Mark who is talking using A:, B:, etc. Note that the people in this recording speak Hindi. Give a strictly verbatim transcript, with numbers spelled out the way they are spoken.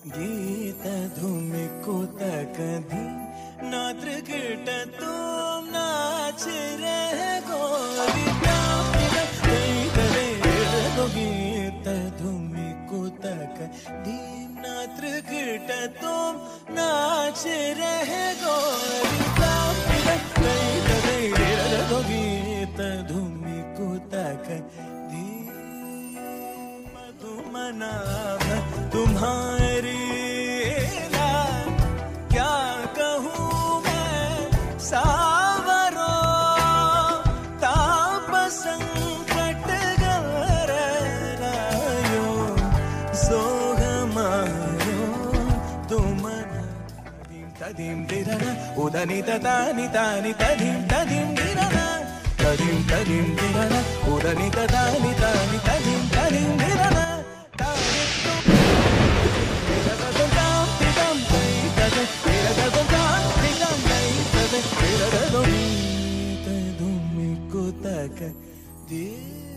A: ಗೀತ ಧೂಮಿ ಕೂತಕ ಧೀ ನಾತ್ರ ಗಿಟ ತುಮ್ ನಾಚ ರಹ ಗೋರಿ ಪ್ಯಾರ ಕೈ ಕರೆ ಗೀತ ಧೂಮಿ ಕೂತಕ ಧೀ ನಾತ್ರ ಗಿಟ ತುಮ್ ನಾಚ ರಹ ಗೋರಿ ಪ್ಯಾರ ಕೈ ಕರೆ ಗೀತ ಧೂಮಿ ಕೂತಕ ಧೀ मधुमना तुम्हारी लाल क्या कहूँ मैं सावरो ताप संकट गरायो सोग मारो तुमना तदीम तदीम दिरना उदनी तदानी तानी तदीम तदीम दिरना तदीम तदीम दिरना उदनी तदानी तानी तदीम तदीम दिरना Dia